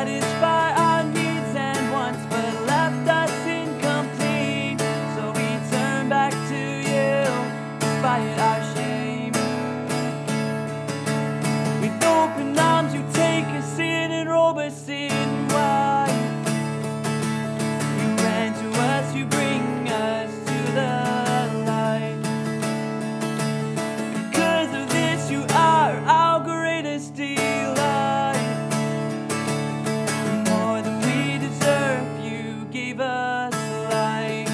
satisfy our needs and wants, but left us incomplete. So we turn back to you, despite our shame. With open arms, you take us in and robe us in white. You ran to us, you bring us to the light. Because of this, you are our greatest delight. More than we deserve, you gave us life.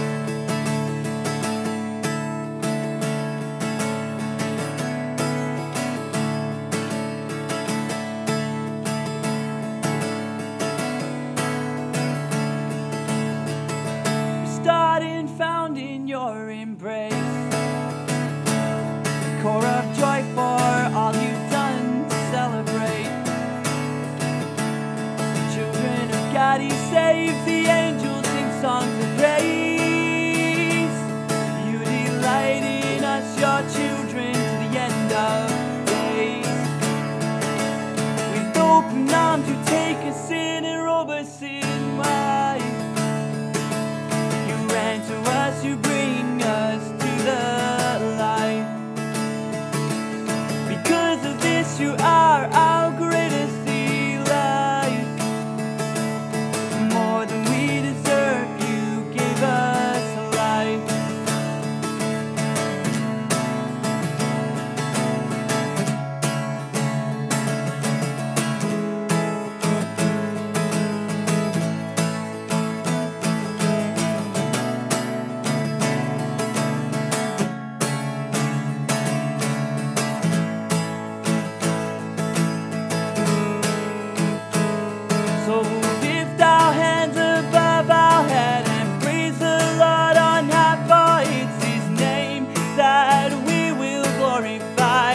Restored and found in your embrace, core of joy for all you've done to celebrate. Children of God, He saves, the angels sing songs of praise. You delight in us, your children, to the end of days. With open arms, you take us in and robe us in white. You ran to us, you bring us to the light. Because of this, you are our greatest delight. More than we deserve, you gave us life. So lift our hands above our head and praise the Lord on high, for it's His name that we will glorify.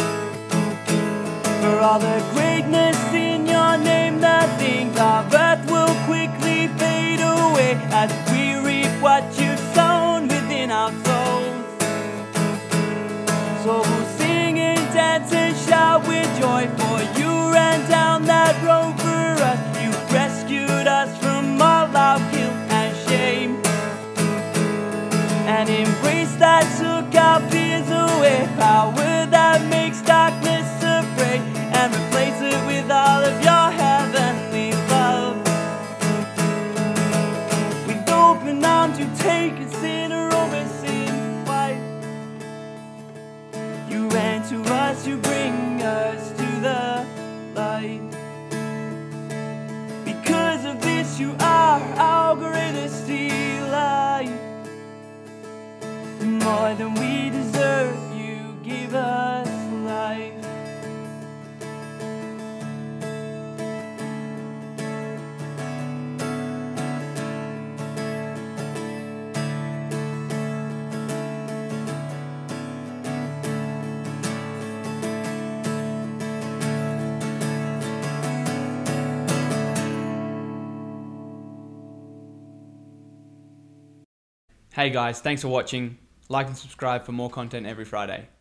For all the greatness in your name, the things of earth will quickly fade away as we reap what you've sown within our souls. So we'll sing and dance and shout with joy, for you ran down that road for us. You rescued us from all our guilt and shame, and embrace that took our fears away, power that makes darkness afraid, and replace it with all of your heavenly love. With open arms, you take us in a robe us in white. You ran to us, you bring us to the light. Because of this, you are our greatest delight. More than we deserve, you give us life. Hey guys, thanks for watching. Like and subscribe for more content every Friday.